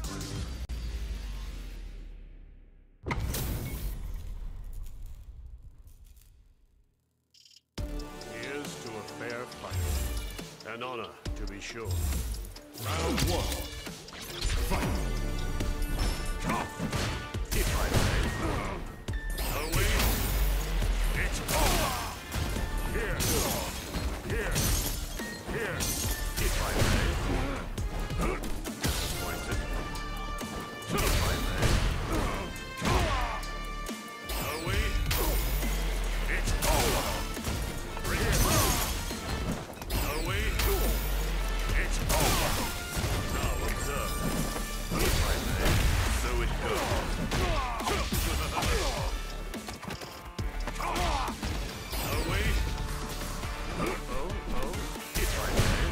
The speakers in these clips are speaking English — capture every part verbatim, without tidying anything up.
Here's to a fair fight. An honor, to be sure. Round one. Fight. Come! If I may. Away. It's over. Here. Here. Here. If I may. Disappointed. If I may. Away. It's over. Bring it. Away. It's over. Now observe. If I may. So it goes. Away. Oh, oh. If I may.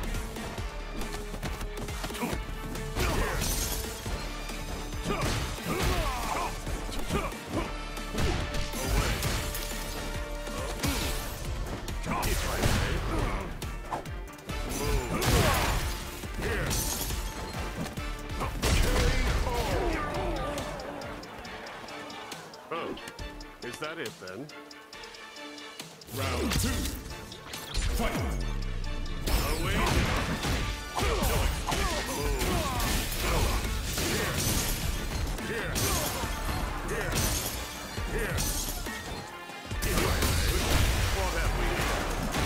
Oh, is that it then? Round two. Fight. Away. Here. Here. Here. Here. What have we here?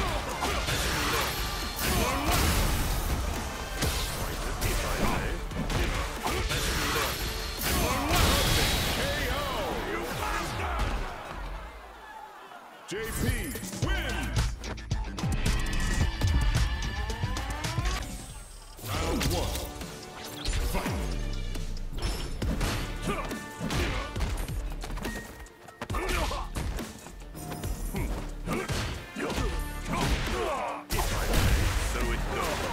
If I may. Let's look. K O! You bastard! J P wins! Round one. Fight. So it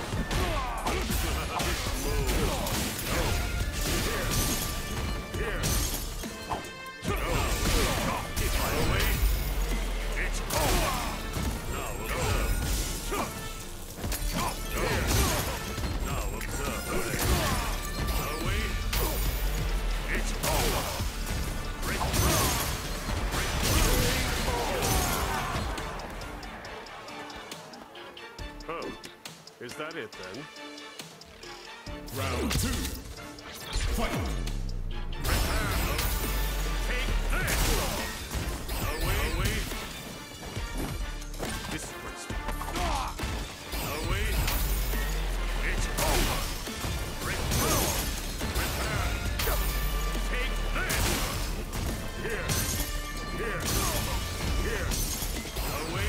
Oh, is that it then? Round two. Fight. Take this! Away, away. Disgraceful. Away. It's over. Return. Return. Take this! Here. Here. Here. Away.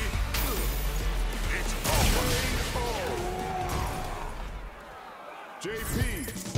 It's over. J P